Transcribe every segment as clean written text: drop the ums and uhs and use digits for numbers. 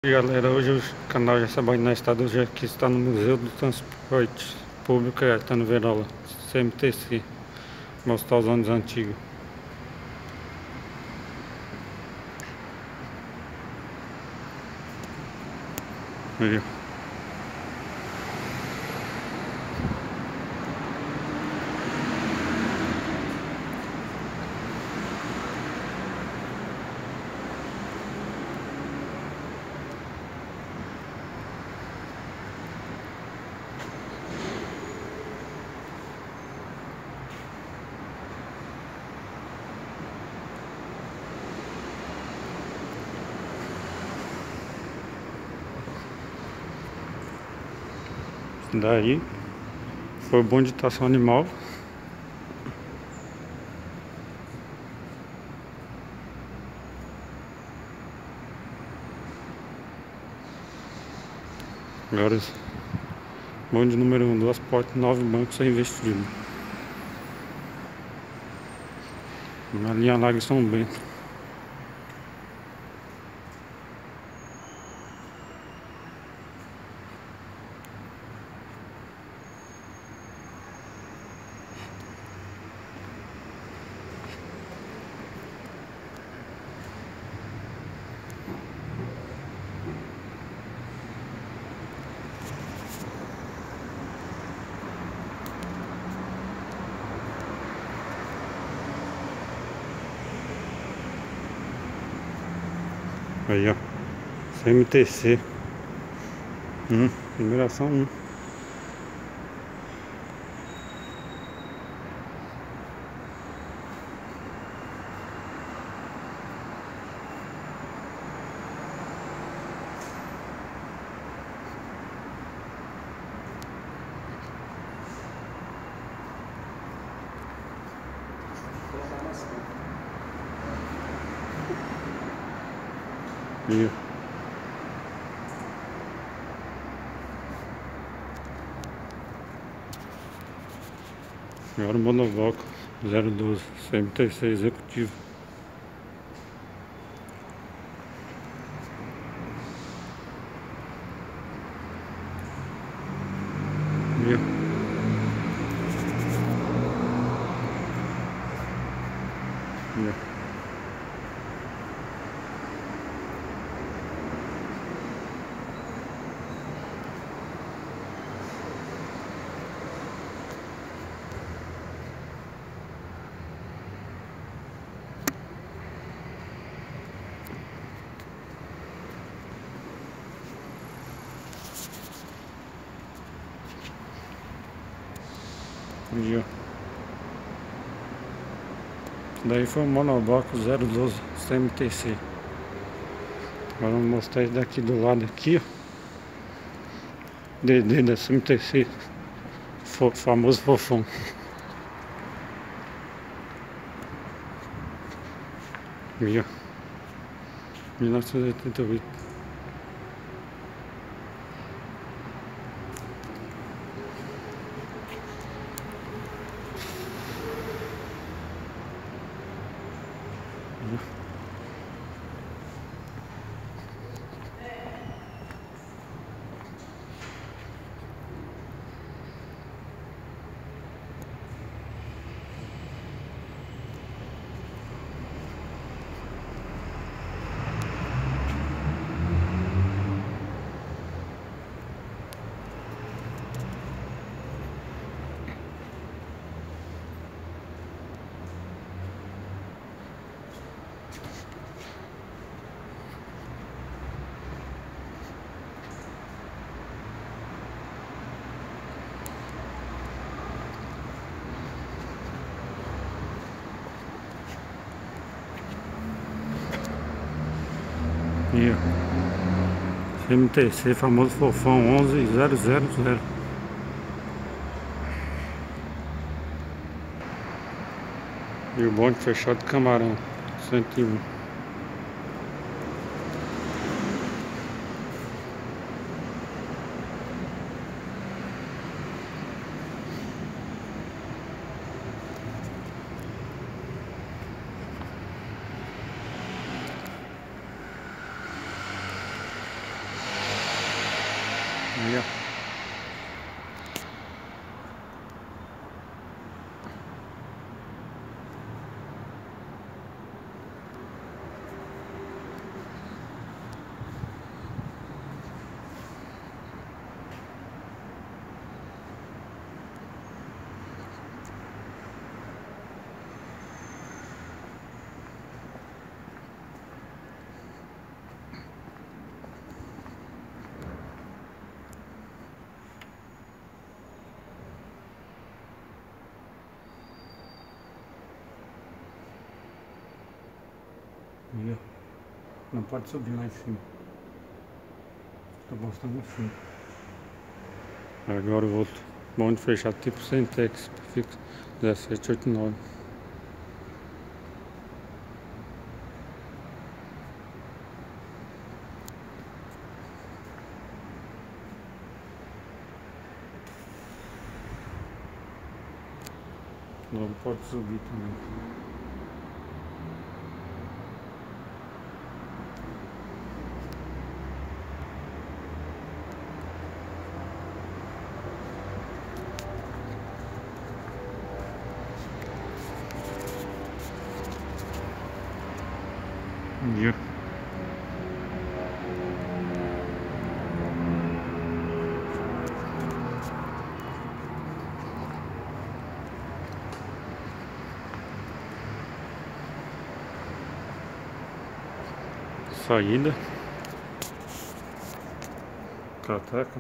E galera, hoje o canal Já Trabalha na Estrada hoje aqui está no Museu do Transporte Público Caetano Verola, CMTC, mostrar os ônibus antigos. Aí, ó. Daí foi o bonde de tração animal. Agora bonde número 1, 2 portas, 9 bancos sem vestido. Na linha Larga São Bento. Aí, ó, CMTC, numeração 1. Aí, ó. Agora o monobloco 012 CMTC executivo. Aí, ó. Aí, ó. Aí, ó. Daí foi o monobloco 012 CMTC. Agora vamos mostrar isso daqui do lado aqui, ó. DD da CMTC, famoso fofão. Aí, ó. 1988. Aí, ó. CMTC, famoso fofão 11000. E o bonde fechado de Camarão 101. Aí, ó. Aí, ó. Não pode subir lá em cima. Tô mostrando assim. Agora o outro bonde fechado tipo Sentex, fica 1789. Não pode subir também. Yeah. Saída. Catraca.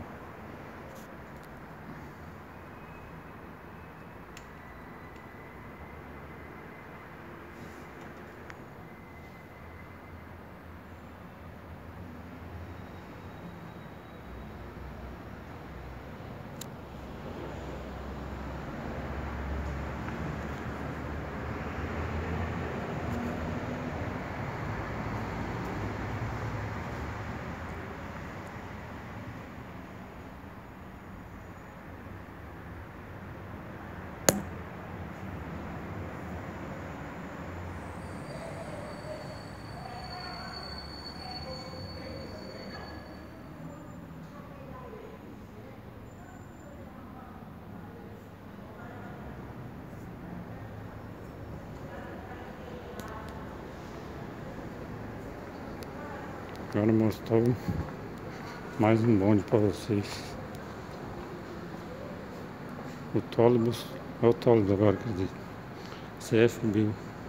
Agora mostrou mais um bonde para vocês. O Tólibus, é o Tólibus agora, quer dizer, CFB.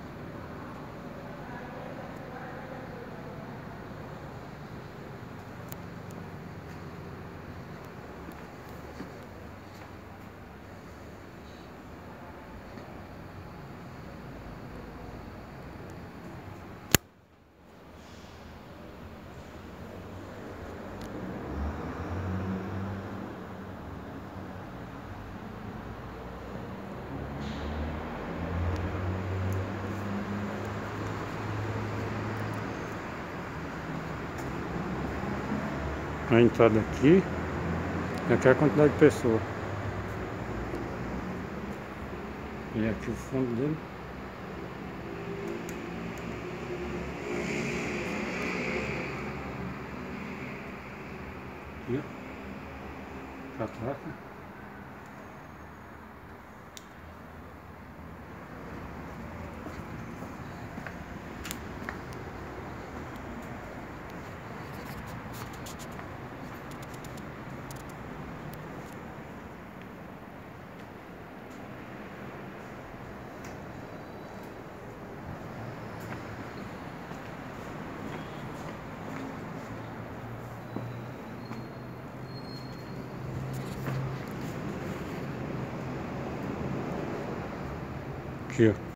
A entrada aqui, aqui é a quantidade de pessoas. E aqui o fundo dele. Aqui, ó. Catraca. Aqui, ó.